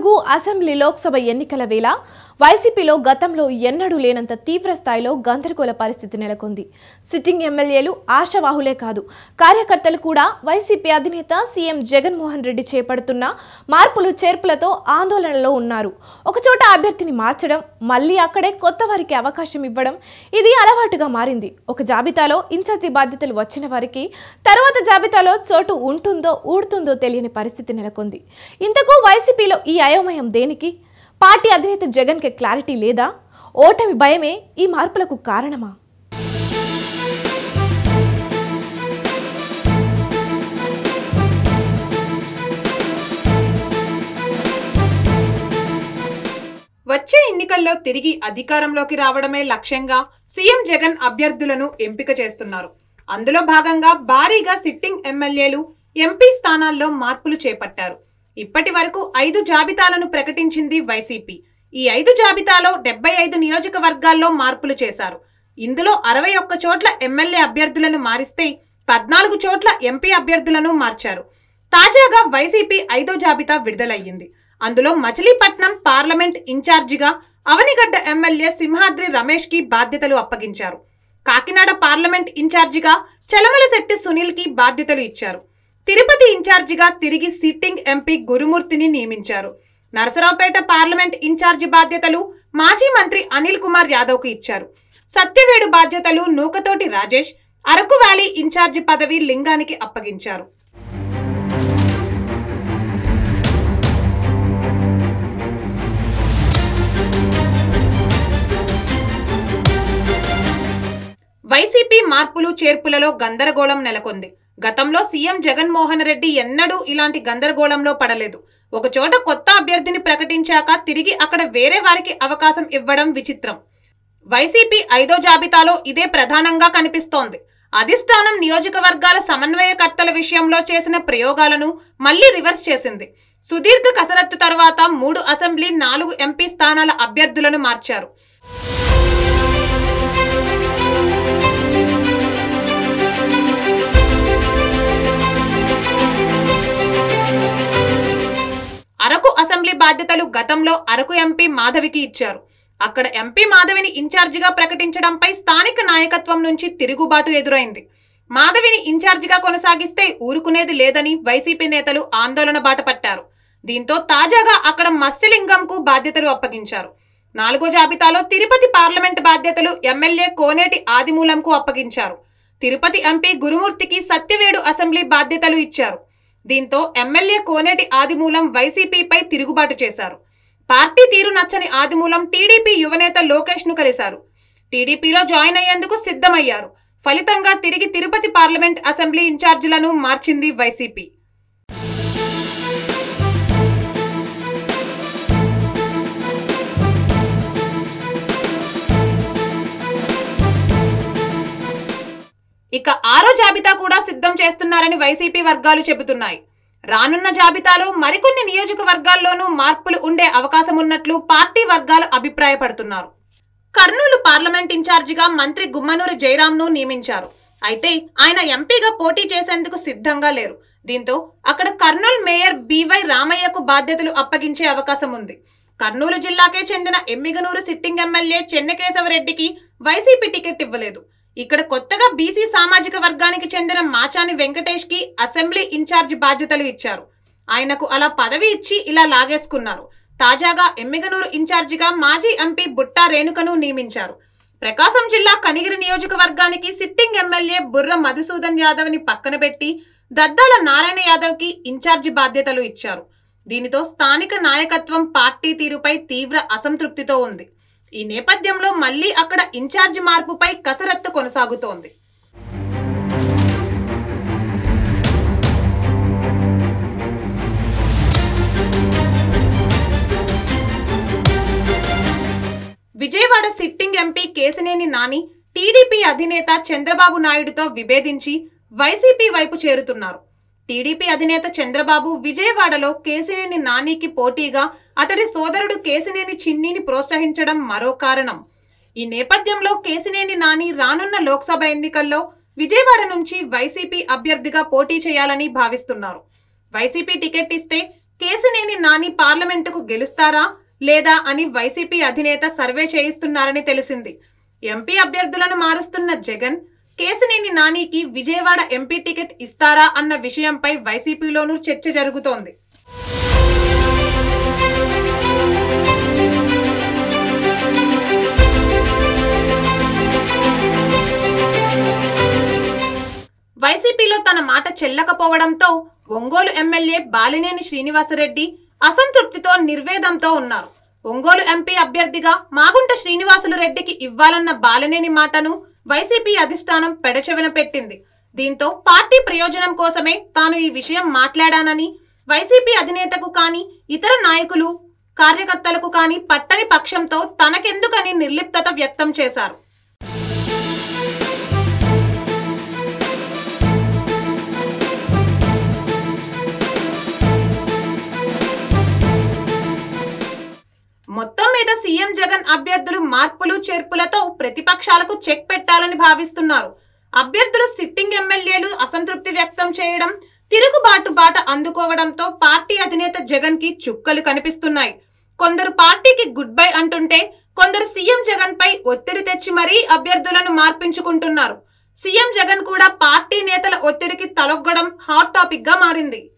4 assembly Lok Sabha ఎన్నికల వేళ వైసీపీలో గతంలో ఎన్నడూ లేనంత తీవ్ర స్థాయిలో గందరగోళ పరిస్థితి నెలకొంది. సిట్టింగ్ ఎమ్మెల్యేలు ఆశావాహులే కాదు, కార్యకర్తలు కూడా వైసీపీ అధినేత సీఎం జగన్మోహన్ రెడ్డి చేపడుతున్న మార్పులు చేర్పులతో ఆందోళనలో ఉన్నారు. ఒకచోట అభ్యర్థిని మార్చడం, మళ్ళీ అక్కడే కొత్త వారికి అవకాశం ఇవ్వడం ఇది అలవాటుగా మారింది. ఒక జాబితాలో ఇన్ఛార్జి బాధ్యతలు వచ్చిన వారికి తర్వాత జాబితాలో చోటు ఉంటుందో ఊడుతుందో తెలియని పరిస్థితి నెలకొంది. ఇంతకు వైసీపీలో ఈ అయోమయం దేనికి? పార్టీ అధినేత జగన్ కి క్లారిటీ లేదా? ఓటమి భయమే ఈ మార్పులకు కారణమా? వచ్చే ఎన్నికల్లో తిరిగి అధికారంలోకి రావడమే లక్ష్యంగా సీఎం జగన్ అభ్యర్థులను ఎంపిక చేస్తున్నారు. అందులో భాగంగా భారీగా సిట్టింగ్ ఎమ్మెల్యేలు, ఎంపీ స్థానాల్లో మార్పులు చేపట్టారు. ఇప్పటి వరకు 5 జాబితాలను ప్రకటించింది వైసీపీ. ఈ 5 జాబితాలో 75 నియోజకవర్గాల్లో మార్పులు చేశారు. ఇందులో 61 చోట్ల ఎమ్మెల్యే అభ్యర్థులను మారిస్తే 14 చోట్ల ఎంపీ అభ్యర్థులను మార్చారు. తాజాగా వైసీపీ 5వ జాబితా విడుదలయ్యింది. అందులో మచిలీపట్నం పార్లమెంట్ ఇన్ఛార్జిగా అవనిగడ్డ ఎమ్మెల్యే సింహాద్రి రమేష్ కి బాధ్యతలు అప్పగించారు. కాకినాడ పార్లమెంట్ ఇన్ఛార్జిగా చలమలశెట్టి సునీల్ కి బాధ్యతలు ఇచ్చారు. తిరుపతి ఇన్ఛార్జిగా తిరిగి సిట్టింగ్ ఎంపీ గురుమూర్తిని నియమించారు. నరసరావుపేట పార్లమెంట్ ఇన్ఛార్జి బాధ్యతలు మాజీ మంత్రి అనిల్ కుమార్ యాదవ్ కు ఇచ్చారు. సత్యవేడు బాధ్యతలు నూకతోటి రాజేష్, అరకు వ్యాలీ ఇన్ఛార్జి పదవి లింగానికి అప్పగించారు. వైసీపీ మార్పులు చేర్పులలో గందరగోళం నెలకొంది. గతంలో సీఎం జగన్మోహన్ రెడ్డి ఎన్నడూ ఇలాంటి గందరగోళంలో పడలేదు. ఒకచోట కొత్త అభ్యర్థిని ప్రకటించాక తిరిగి అక్కడ వేరే వారికి అవకాశం ఇవ్వడం విచిత్రం. వైసీపీ 5వ జాబితాలో ఇదే ప్రధానంగా కనిపిస్తోంది. అధిష్టానం నియోజకవర్గాల సమన్వయకర్తల విషయంలో చేసిన ప్రయోగాలను మళ్లీ రివర్స్ చేసింది. సుదీర్ఘ కసరత్తు తర్వాత 3 అసెంబ్లీ, 4 ఎంపీ స్థానాల అభ్యర్థులను మార్చారు. అరకు అసెంబ్లీ బాధ్యతలు గతంలో అరకు ఎంపీ మాధవికి ఇచ్చారు. అక్కడ ఎంపీ మాధవిని ఇన్ఛార్జిగా ప్రకటించడంపై స్థానిక నాయకత్వం నుంచి తిరుగుబాటు ఎదురైంది. మాధవిని ఇన్ఛార్జిగా కొనసాగిస్తే ఊరుకునేది లేదని వైసీపీ నేతలు ఆందోళన బాట పట్టారు. దీంతో తాజాగా అక్కడ మత్స్యలింగంకు బాధ్యతలు అప్పగించారు. 4వ జాబితాలో తిరుపతి పార్లమెంట్ బాధ్యతలు ఎమ్మెల్యే కోనేటి ఆదిమూలంకు అప్పగించారు. తిరుపతి ఎంపీ గురుమూర్తికి సత్యవేడు అసెంబ్లీ బాధ్యతలు ఇచ్చారు. దీంతో ఎమ్మెల్యే కోనేటి ఆదిమూలం వైసీపీపై తిరుగుబాటు చేశారు. పార్టీ తీరు నచ్చని ఆదిమూలం టీడీపీ యువనేత లోకేష్ ను కలిశారు. టీడీపీలో జాయిన్ అయ్యేందుకు సిద్ధమయ్యారు. ఫలితంగా తిరిగి తిరుపతి పార్లమెంట్ అసెంబ్లీ ఇన్ఛార్జీలను మార్చింది వైసీపీ. ఇక 6వ జాబితా కూడా సిద్ధం చేస్తున్నారని వైసీపీ వర్గాలు చెబుతున్నాయి. రానున్న జాబితాలో మరికొన్ని నియోజకవర్గాల్లోనూ మార్పులు ఉండే అవకాశం ఉన్నట్లు పార్టీ వర్గాలు అభిప్రాయపడుతున్నారు. కర్నూలు పార్లమెంట్ ఇన్ఛార్జిగా మంత్రి గుమ్మనూరు జయరాంను నియమించారు. అయితే ఆయన ఎంపీగా పోటీ చేసేందుకు సిద్ధంగా లేరు. దీంతో అక్కడ కర్నూలు మేయర్ బివై రామయ్యకు బాధ్యతలు అప్పగించే అవకాశం ఉంది. కర్నూలు జిల్లాకే చెందిన ఎమ్మిగనూరు సిట్టింగ్ ఎమ్మెల్యే చెన్నకేశవరెడ్డికి వైసీపీ టికెట్ ఇవ్వలేదు. ఇక్కడ కొత్తగా బీసీ సామాజిక వర్గానికి చెందిన మాచాని వెంకటేష్ కి అసెంబ్లీ ఇన్ఛార్జి బాధ్యతలు ఇచ్చారు. ఆయనకు అలా పదవి ఇచ్చి ఇలా లాగేసుకున్నారు. తాజాగా ఎమ్మిగనూరు ఇన్ఛార్జిగా మాజీ ఎంపీ బుట్టా రేణుకను నియమించారు. ప్రకాశం జిల్లా కనిగిరి నియోజకవర్గానికి సిట్టింగ్ ఎమ్మెల్యే బుర్ర మధుసూదన్ యాదవ్ ని పక్కన పెట్టి దద్దాల నారాయణ యాదవ్ కి ఇన్ఛార్జి బాధ్యతలు ఇచ్చారు. దీనితో స్థానిక నాయకత్వం పార్టీ తీరుపై తీవ్ర అసంతృప్తితో ఉంది. ఈ నేపథ్యంలో మళ్లీ అక్కడ ఇన్ఛార్జి మార్పుపై కసరత్తు కొనసాగుతోంది. Vijayawada sitting MP Kesineni Nani TDP అధినేత చంద్రబాబు నాయుడుతో విభేదించి వైసీపీ వైపు చేరుతున్నారు. టీడీపీ అధినేత చంద్రబాబు విజయవాడలో కేశినేని నానికి పోటీగా అతడి సోదరుడు కేశినేని చిన్నిని ప్రోత్సహించడం మరో కారణం. ఈ నేపథ్యంలో కేశినేని నాని రానున్న లోక్సభ ఎన్నికల్లో విజయవాడ నుంచి వైసీపీ అభ్యర్థిగా పోటీ చేయాలని భావిస్తున్నారు. వైసీపీ టికెట్ ఇస్తే కేశినేని నాని పార్లమెంటుకు గెలుస్తారా లేదా అని వైసీపీ అధినేత సర్వే చేయిస్తున్నారని తెలిసింది. ఎంపీ అభ్యర్థులను మారుస్తున్న జగన్ కేశినేని నానికి విజయవాడ ఎంపీ టికెట్ ఇస్తారా అన్న విషయంపై వైసీపీలోనూ చర్చ జరుగుతోంది. వైసీపీలో తన మాట చెల్లకపోవడంతో ఒంగోలు ఎమ్మెల్యే బాలినేని శ్రీనివాసరెడ్డి అసంతృప్తితో నిర్వేదంతో ఉన్నారు. ఒంగోలు ఎంపీ అభ్యర్థిగా మాగుంట శ్రీనివాసులు రెడ్డికి ఇవ్వాలన్న బాలినేని మాటను వైసీపీ అధిష్టానం పెడచెవిన పెట్టింది. దీంతో పార్టీ ప్రయోజనం కోసమే తాను ఈ విషయం మాట్లాడానని వైసీపీ అధినేతకు కానీ ఇతర నాయకులు కార్యకర్తలకు కానీ పట్టని పక్షంతో తనకెందుకని నిర్లిప్తత వ్యక్తం చేశారు. మొత్తం మీద సీఎం జగన్ అభ్యర్థులు మార్పులు చేర్పులతో ప్రతిపక్షాలకు చెక్ పెట్టాలని భావిస్తున్నారు. అభ్యర్థులు సిట్టింగ్ ఎమ్మెల్యేలు అసంతృప్తి వ్యక్తం చేయడం, తిరుగుబాటు బాట అందుకోవడంతో పార్టీ అధినేత జగన్ కి చుక్కలు కనిపిస్తున్నాయి. కొందరు పార్టీకి గుడ్ బై అంటుంటే కొందరు సీఎం జగన్ పై ఒత్తిడి తెచ్చి మరీ అభ్యర్థులను మార్పించుకుంటున్నారు. సీఎం జగన్ కూడా పార్టీ నేతల ఒత్తిడికి తలొగ్గడం హాట్ టాపిక్ గా మారింది.